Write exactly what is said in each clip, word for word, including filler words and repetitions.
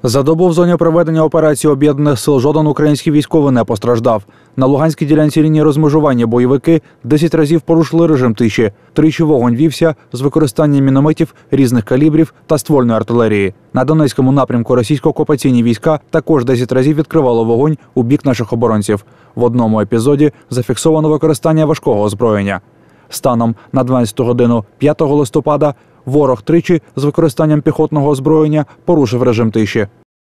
За добу в зоні проведення операції Об'єднаних сил жоден український військовий не постраждав. На Луганській ділянці лінії розмежування бойовики десять разів порушили режим тиші. Тричі вогонь вівся з використанням мінометів різних калібрів та ствольної артилерії. На Донецькому напрямку російсько-окупаційні війська також десять разів відкривало вогонь у бік наших оборонців. В одному епізоді зафіксовано використання важкого озброєння. Станом на дванадцяту годину п'ятого листопада ворог тричі з використанням піхотного озброєння порушив режим тиші.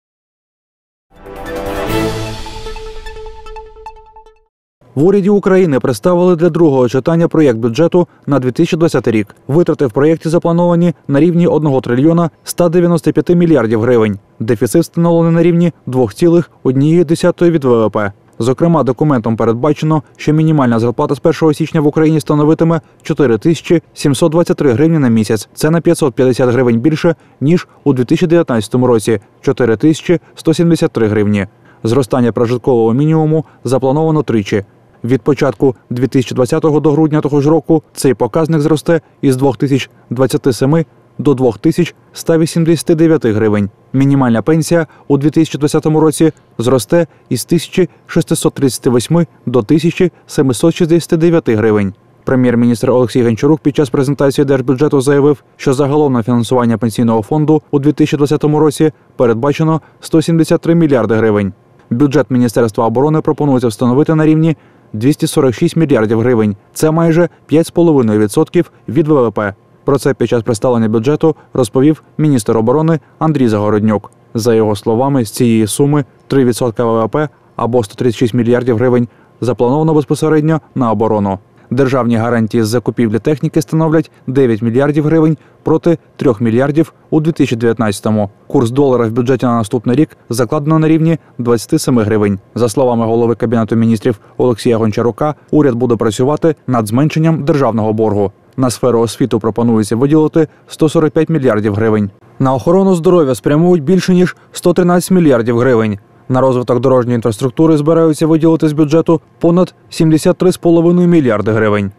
В уряді України представили для другого читання проєкт бюджету на дві тисячі двадцятий рік. Витрати в проєкті заплановані на рівні одного трильйона ста дев'яноста п'яти мільярдів гривень. Дефіцит встановлений на рівні двох цілих однієї десятої від ВВП. Зокрема, документом передбачено, що мінімальна зарплата з першого січня в Україні становитиме чотири тисячі сімсот двадцять три гривні на місяць. Це на п'ятсот п'ятдесят гривень більше, ніж у дві тисячі дев'ятнадцятому році – чотири тисячі сто сімдесят три гривні. Зростання прожиткового мінімуму заплановано тричі. Від початку дві тисячі двадцятого до грудня того ж року цей показник зросте із двох тисяч двадцяти семи до двох тисяч ста вісімдесяти дев'яти гривень. Мінімальна пенсія у дві тисячі двадцятому році зросте із тисячі шестисот тридцяти восьми до тисячі семисот шістдесяти дев'яти гривень. Прем'єр-міністр Олексій Гончарук під час презентації держбюджету заявив, що загалом на фінансування пенсійного фонду у дві тисячі двадцятому році передбачено сто сімдесят три мільярди гривень. Бюджет Міністерства оборони пропонується встановити на рівні двісті сорок шість мільярдів гривень. Це майже п'ять цілих п'ять десятих відсотка від ВВП. Про це під час представлення бюджету розповів міністр оборони Андрій Загороднюк. За його словами, з цієї суми три відсотки ВВП або сто тридцять шість мільярдів гривень заплановано безпосередньо на оборону. Державні гарантії з закупівлі техніки становлять дев'ять мільярдів гривень проти трьох мільярдів у дві тисячі дев'ятнадцятому. Курс долара в бюджеті на наступний рік закладено на рівні двадцяти семи гривень. За словами голови Кабінету міністрів Олексія Гончарука, уряд буде працювати над зменшенням державного боргу. На сферу освіту пропонується виділити сто сорок п'ять мільярдів гривень. На охорону здоров'я спрямують більше ніж сто тринадцять мільярдів гривень. На розвиток дорожньої інфраструктури збираються виділити з бюджету понад сімдесят три цілих п'ять десятих мільярди гривень.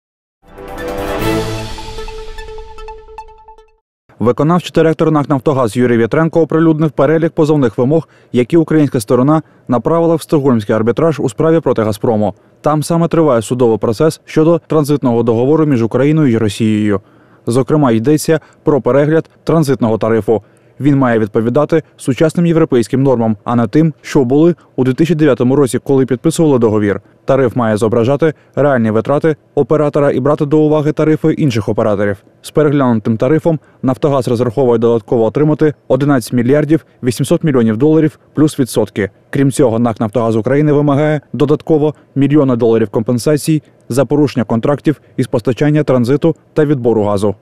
Виконавчий директор НАК «Нафтогаз» Юрій Вітренко оприлюднив перелік позовних вимог, які українська сторона направила в Стокгольмський арбітраж у справі проти «Газпрому». Там саме триває судовий процес щодо транзитного договору між Україною і Росією. Зокрема, йдеться про перегляд транзитного тарифу. Він має відповідати сучасним європейським нормам, а не тим, що були у дві тисячі дев'ятому році, коли підписували договір. Тариф має зображати реальні витрати оператора і брати до уваги тарифи інших операторів. З переглянутим тарифом «Нафтогаз» розраховує додатково отримати одинадцять мільярдів вісімсот мільйонів доларів плюс відсотки. Крім цього, НАК «Нафтогаз України» вимагає додатково мільйони доларів компенсацій за порушення контрактів із постачання, транзиту та відбору газу.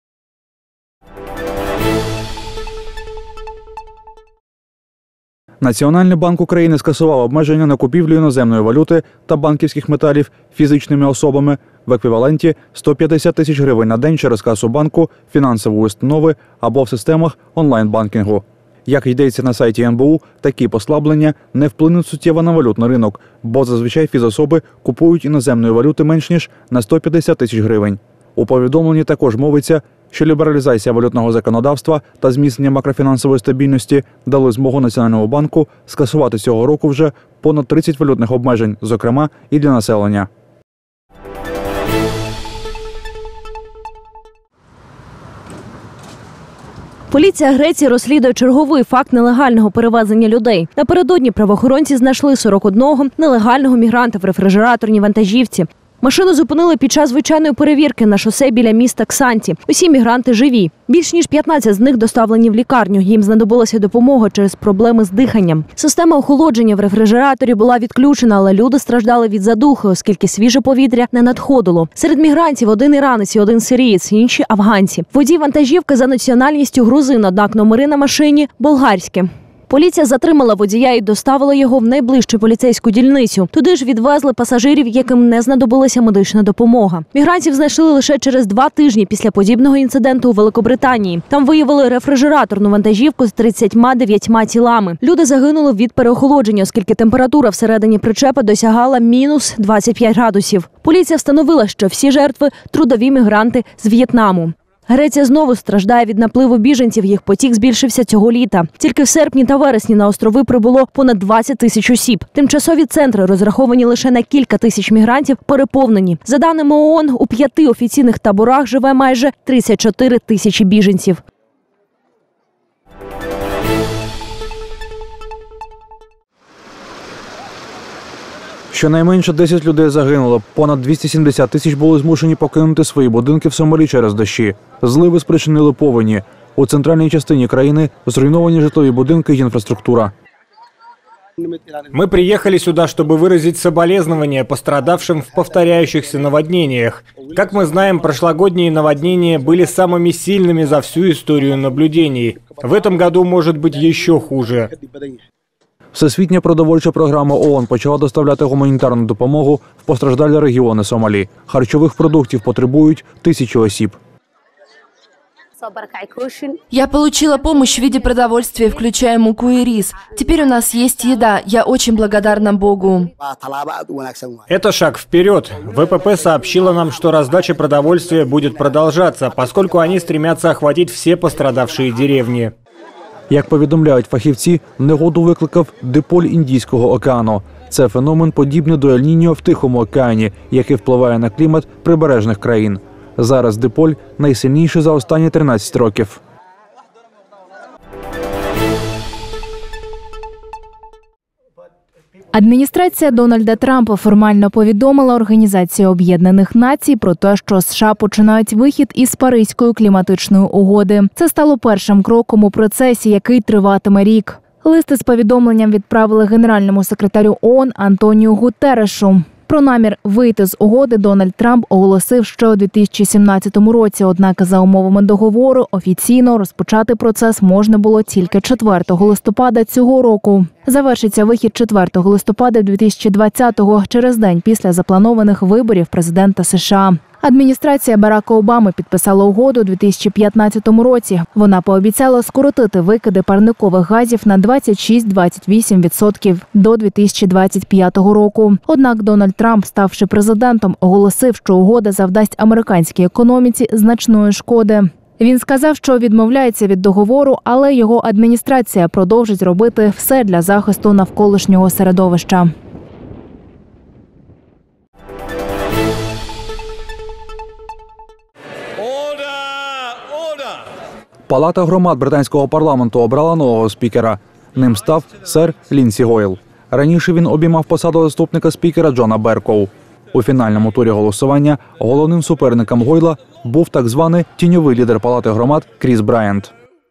Національний банк України скасував обмеження на купівлю іноземної валюти та банківських металів фізичними особами в еквіваленті сто п'ятдесят тисяч гривень на день через касу банку, фінансової установи або в системах онлайн-банкінгу. Як йдеться на сайті ен бе у, такі послаблення не вплинуть суттєво на валютний ринок, бо зазвичай фізособи купують іноземної валюти менш ніж на сто п'ятдесят тисяч гривень. У повідомленні також мовиться, що лібералізація валютного законодавства та зміцнення макрофінансової стабільності дали змогу Національному банку скасувати цього року вже понад тридцять валютних обмежень, зокрема і для населення. Поліція Греції розслідує черговий факт нелегального перевезення людей. Напередодні правоохоронці знайшли сорок одного нелегального мігранта в рефрижераторній вантажівці. Машину зупинили під час звичайної перевірки на шосе біля міста Ксанті. Усі мігранти живі. Більш ніж п'ятнадцять з них доставлені в лікарню. Їм знадобилася допомога через проблеми з диханням. Система охолодження в рефрижераторі була відключена, але люди страждали від задухи, оскільки свіже повітря не надходило. Серед мігрантів один іранець і один сирієць, інші – афганці. Водій вантажівки за національністю грузин, однак номери на машині – болгарські. Поліція затримала водія і доставила його в найближчу поліцейську дільницю. Туди ж відвезли пасажирів, яким не знадобилася медична допомога. Мігрантів знайшли лише через два тижні після подібного інциденту у Великобританії. Там виявили рефрижераторну вантажівку з тридцятьма дев'ятьма тілами. Люди загинули від переохолодження, оскільки температура всередині причепа досягала мінус двадцять п'ять градусів. Поліція встановила, що всі жертви – трудові мігранти з В'єтнаму. Греція знову страждає від напливу біженців. Їх потік збільшився цього літа. Тільки в серпні та вересні на острови прибуло понад двадцять тисяч осіб. Тимчасові центри, розраховані лише на кілька тисяч мігрантів, переповнені. За даними ООН, у п'яти офіційних таборах живе майже тридцять чотири тисячі біженців. Щонайменше десять людей загинуло, понад двісті сімдесят тисяч були змушені покинути свої будинки в Сомалі через дощі. Зливи спричинили повені. У центральній частині країни зруйновані житлові будинки і інфраструктура. Мы приехали сюда, чтобы выразить соболезнования пострадавшим в повторяющихся наводнениях. Как мы знаем, прошлогодние наводнения были самыми сильными за всю историю наблюдений. В этом году может быть еще хуже. Всесвітня продовольча програма ООН почала доставляти гуманітарну допомогу в постраждалі регіони Сомалі. Харчових продуктів потребують тисячі осіб. Я получила помощь в виде продовольствия, включая муку и рис. Теперь у нас есть еда. Я очень благодарна Богу. Это шаг вперед. ВПП сообщила нам, что раздача продовольствия будет продолжаться, поскольку они стремятся охватить все пострадавшие деревни. Як повідомляють фахівці, негоду викликав диполь Індійського океану. Це феномен подібний до Ель-Ніньо в Тихому океані, який впливає на клімат прибережних країн. Зараз диполь найсильніший за останні тринадцять років. Адміністрація Дональда Трампа формально повідомила Організацію Об'єднаних Націй про те, що США починають вихід із Паризької кліматичної угоди. Це стало першим кроком у процесі, який триватиме рік. Лист із повідомленням відправили генеральному секретарю ООН Антоніу Гутеррешу. Про намір вийти з угоди Дональд Трамп оголосив ще у дві тисячі сімнадцятому році, однак за умовами договору офіційно розпочати процес можна було тільки четвертого листопада цього року. Завершиться вихід четвертого листопада дві тисячі двадцятого, через день після запланованих виборів президента США. Адміністрація Барака Обами підписала угоду у дві тисячі п'ятнадцятому році. Вона пообіцяла скоротити викиди парникових газів на двадцять шість - двадцять вісім відсотків до дві тисячі двадцять п'ятого року. Однак Дональд Трамп, ставши президентом, оголосив, що угода завдасть американській економіці значної шкоди. Він сказав, що відмовляється від договору, але його адміністрація продовжить робити все для захисту навколишнього середовища. Палата громад британського парламенту обрала нового спікера. Ним став сер Лінсі Гойл. Раніше він обіймав посаду заступника спікера Джона Беркоу. У фінальному турі голосування головним суперником Гойла був так званий тіньовий лідер Палати громад Кріс Брайант.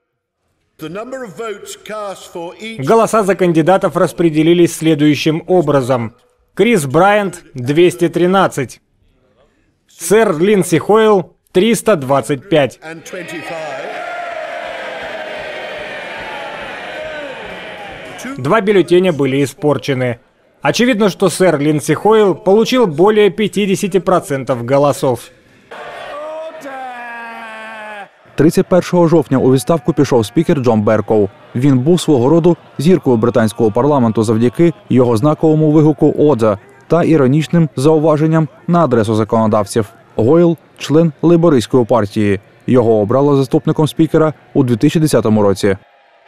Голоса за кандидатов распределились следующим образом. Крис Брайант – двести тринадцать. Сэр Линдси Хойл – триста двадцать пять. Два бюллетеня были испорчены. Очевидно, что сэр Линдси Хойл получил более пятидесяти процентов голосов. тридцять першого жовтня у відставку пішов спікер Джон Беркоу. Він був свого роду зіркою британського парламенту завдяки його знаковому вигуку «Одза» та іронічним зауваженням на адресу законодавців. Гойл – член лейбористської партії. Його обрали заступником спікера у дві тисячі десятому році.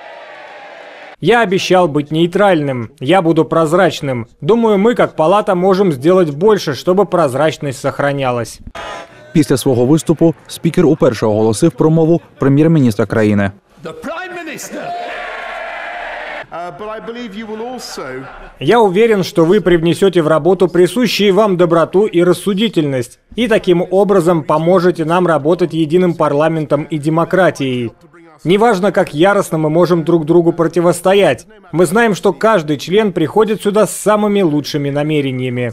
Я обещал быть нейтральным. Я буду прозрачным. Думаю, мы, как палата, можем сделать больше, чтобы прозрачность сохранялась. Після свого виступу спікер уперше оголосив промову прем'єр-міністра країни. Я уверен, что вы привнесете в работу присущие вам доброту и рассудительность, и таким образом поможете нам работать единым парламентом и демократией. Неважно, как яростно мы можем друг другу противостоять. Мы знаем, что каждый член приходит сюда с самыми лучшими намерениями.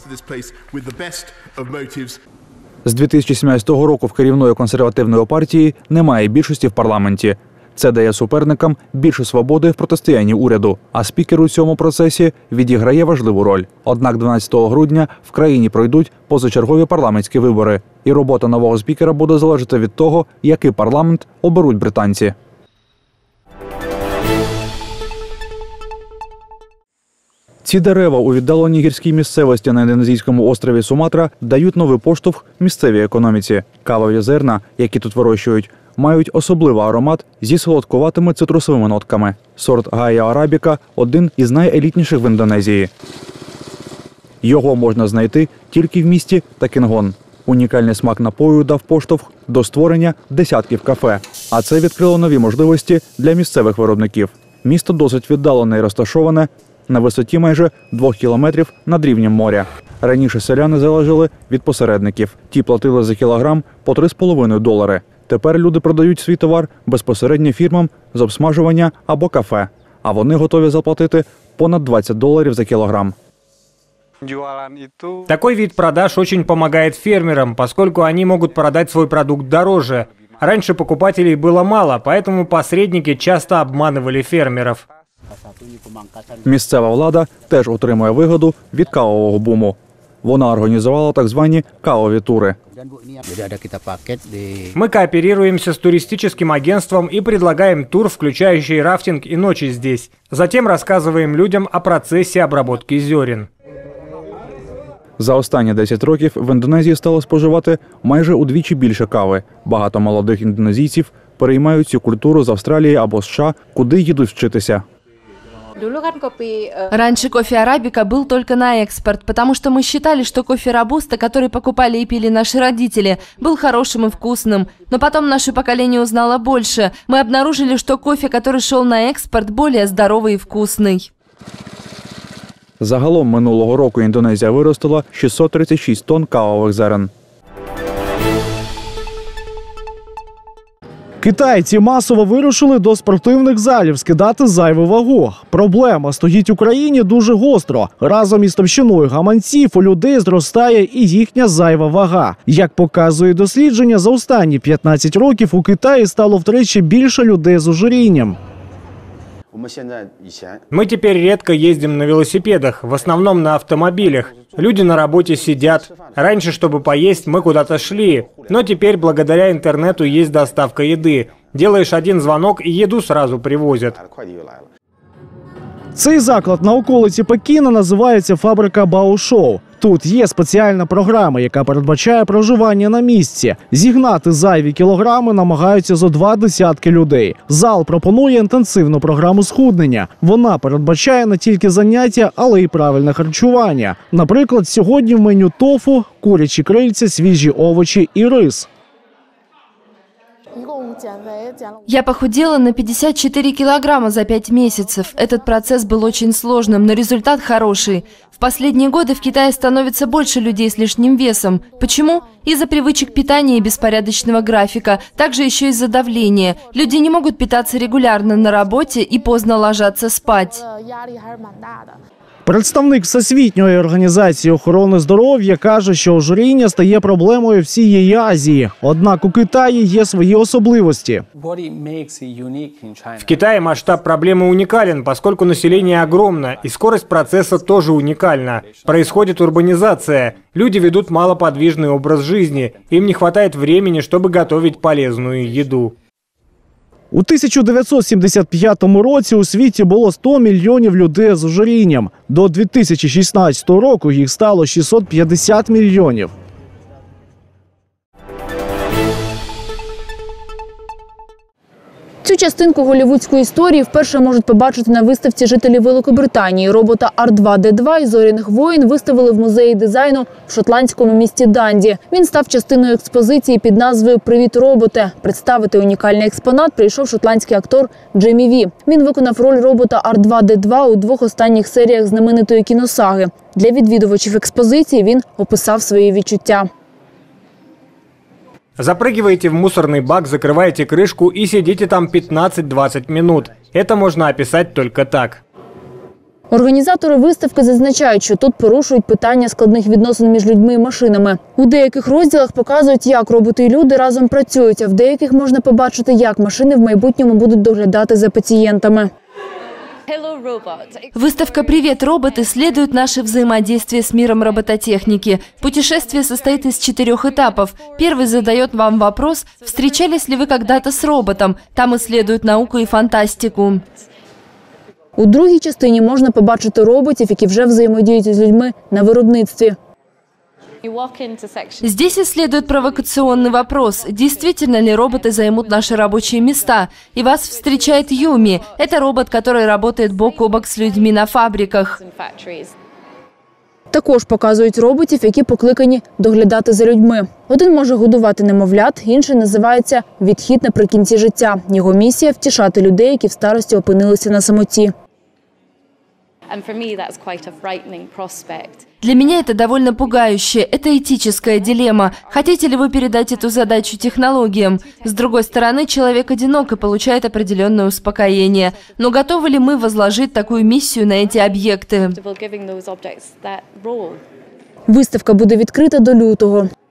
З дві тисячі сімнадцятого року в керівної консервативної партії немає більшості в парламенті. Це дає суперникам більше свободи в протистоянні уряду, а спікер у цьому процесі відіграє важливу роль. Однак дванадцятого грудня в країні пройдуть позачергові парламентські вибори, і робота нового спікера буде залежати від того, який парламент оберуть британці. Ці дерева у віддаленій гірській місцевості на індонезійському острові Суматра дають новий поштовх місцевій економіці. Кавові зерна, які тут вирощують, мають особливий аромат зі солодкуватими цитрусовими нотками. Сорт Гая Арабіка – один із найелітніших в Індонезії. Його можна знайти тільки в місті Такінгон. Унікальний смак напою дав поштовх до створення десятків кафе, а це відкрило нові можливості для місцевих виробників. Місто досить віддалене і розташоване на висоті майже двох кілометрів над рівнем моря. Раніше селяни залежали від посередників. Ті платили за кілограм по три з половиною долари. Тепер люди продають свій товар безпосередньо фірмам з обсмажування або кафе, а вони готові заплатити понад двадцять доларів за кілограм. Такой вид продаж очень помогает фермерам, поскольку они могут продать свой продукт дороже. Раньше покупателей было мало, поэтому посредники часто обманывали фермеров. Місцева влада теж отримує вигоду від кавового буму. Вона організувала так звані кавові тури. Мы кооперируемся с туристическим агентством и предлагаем тур, включающий рафтинг и ночи здесь. Затем рассказываем людям о процессе обработки зерен. За останні десять років в Індонезії стало споживати майже удвічі більше кави. Багато молодих індонезійців переймають цю культуру з Австралії або США, куди їдуть вчитися. Раньше кофе арабика был только на экспорт, потому что мы считали, что кофе робуста, который покупали и пили наши родители, был хорошим и вкусным. Но потом наше поколение узнало больше. Мы обнаружили, что кофе, который шел на экспорт, более здоровый и вкусный. Загалом минулого року Індонезія виростила шістсот тридцять шість тонн кавових зерен. Китайці масово вирушили до спортивних залів скидати зайву вагу. Проблема стоїть у країні дуже гостро. Разом із товщиною гаманців у людей зростає і їхня зайва вага. Як показує дослідження, за останні п'ятнадцять років у Китаї стало втричі більше людей з ожирінням. Мы теперь редко ездим на велосипедах, в основном на автомобилях. Люди на работе сидят. Раньше, чтобы поесть, мы куда-то шли. Но теперь благодаря интернету есть доставка еды. Делаешь один звонок и еду сразу привозят. Цей заклад на околиці Пекіна називається «Фабрика Баошоу». Тут є спеціальна програма, яка передбачає проживання на місці. Зігнати зайві кілограми намагаються зо два десятки людей. Зал пропонує інтенсивну програму схуднення. Вона передбачає не тільки заняття, але й правильне харчування. Наприклад, сьогодні в меню тофу, курячі крильця, свіжі овочі і рис. Я похудела на пятьдесят четыре килограмма за пять месяцев. Этот процесс был очень сложным, но результат хороший. В последние годы в Китае становится больше людей с лишним весом. Почему? Из-за привычек питания и беспорядочного графика. Также еще из-за давления. Люди не могут питаться регулярно на работе и поздно ложатся спать. Представник Всесвітньої організації охорони здоров'я каже, що ожиріння стає проблемою всієї Азії. Однак у Китаї є свої особливості. В Китае масштаб проблемы уникален, поскольку население огромно, и скорость процесса тоже уникальна. Происходит урбанизация. Люди ведут малоподвижный образ жизни. Им не хватает времени, чтобы готовить полезную еду. У тисяча дев'ятсот сімдесят п'ятому році у світі було сто мільйонів людей з ожирінням. До дві тисячі шістнадцятого року їх стало шістсот п'ятдесят мільйонів. Цю частинку голлівудської історії вперше можуть побачити на виставці жителі Великобританії. Робота Ар два Ді два із «Зоряних воїн» виставили в музеї дизайну в шотландському місті Данді. Він став частиною експозиції під назвою «Привіт, роботе». Представити унікальний експонат прийшов шотландський актор Джеймі Ві. Він виконав роль робота Ар два Ді два у двох останніх серіях знаменитої кіносаги. Для відвідувачів експозиції він описав свої відчуття. Запрыгиваете в мусорный бак, закрываете крышку и сидите там пятнадцать-двадцать минут. Это можно описать только так. Організатори виставки зазначають, що тут порушують питання складних відносин між людьми і машинами. У деяких розділах показують, як роботи і люди разом працюють, а в деяких можна побачити, як машини в майбутньому будуть доглядати за пацієнтами. Выставка «Привет, робот» исследует наше взаимодействие с миром робототехники. Путешествие состоит из четырех этапов. Первый задает вам вопрос, встречались ли вы когда-то с роботом. Там исследуют науку и фантастику. У другій частині можна побачити роботів, які вже взаємодіють з людьми на виробництві. Здесь и следует провокационный вопрос. Действительно ли роботы займут наши рабочие места? И вас встречает Юми. Это робот, который работает бок о бок с людьми на фабриках. Також показують роботів, які покликані доглядати за людьми. Один може годувати немовлят, інший називається «відхід наприкінці життя». Його місія – втішати людей, які в старості опинилися на самоті. Для меня это довольно пугающе. Это этическая дилемма. Хотите ли вы передать эту задачу технологиям? С другой стороны, человек одинок и получает определенное успокоение. Но готовы ли мы возложить такую миссию на эти объекты? Виставка буде відкрита до лютого.